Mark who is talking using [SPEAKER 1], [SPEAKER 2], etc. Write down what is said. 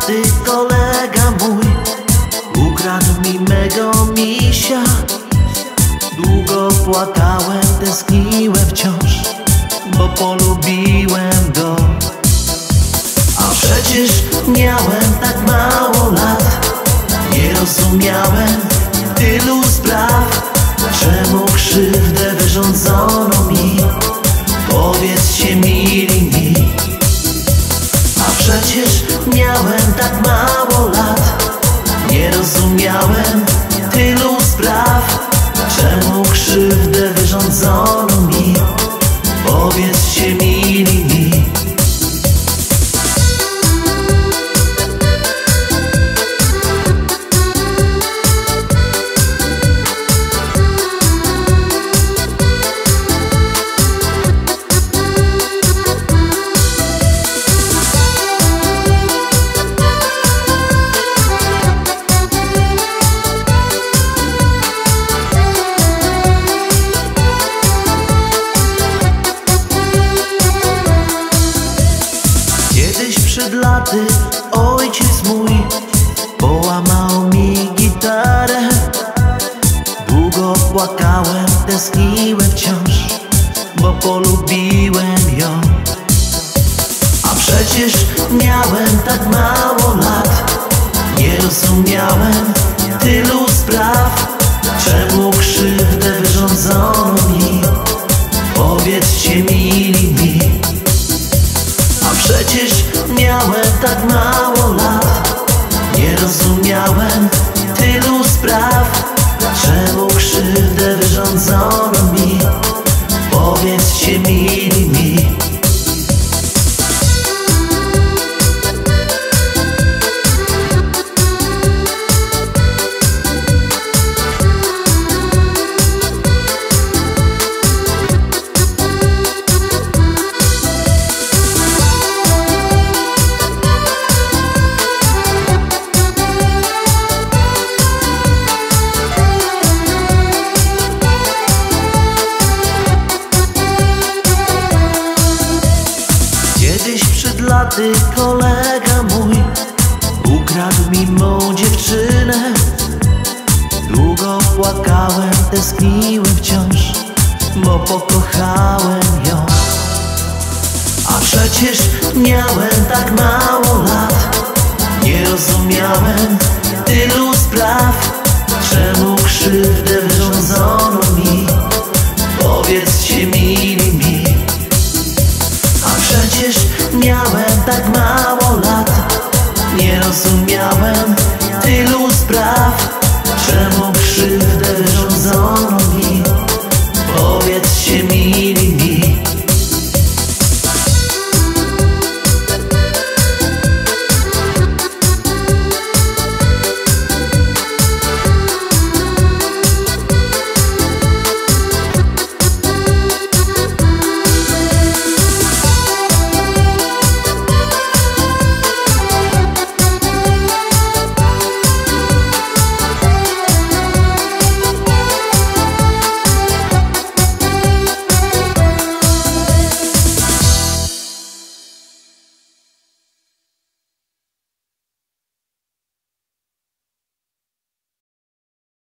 [SPEAKER 1] laty kolega mój ukradł mi mego misia. Długo płakałem, tęskniłem wciąż, bo polubiłem go. A przecież miałem tak mało lat, nie rozumiałem tylu spraw. Czemu krzywdę wyrządzono mi? Powiedzcie mili mi. A przecież miałem tak mało lat, nie rozumiałem tylu spraw. Czemu krzywdę wyrządzono mi? Powiedzcie mili mi. Kiedyś przed laty ojciec mój połamał mi gitarę. Długo płakałem, tęskniłem wciąż, bo polubiłem ją. A przecież miałem tak mało lat, nie rozumiałem tylu spraw. Czemu krzywdę wyrządzono mi? Powiedzcie mili mi. A przecież miałem tak mało lat, nie rozumiałem tylu spraw. Czemu krzywdę wyrządzono mi? Powiedzcie mili mi. Kiedyś przed laty kolega mój ukradł mi mą dziewczynę. Długo płakałem, tęskniłem wciąż, bo pokochałem ją. A przecież miałem tak mało lat, nie rozumiałem tylu spraw. Czemu krzywdę wyrządzono mi? Powiedzcie mili mi. A przecież miałem tak mało lat, nie rozumiałem tylu spraw. Czemu krzywdę wyrządzono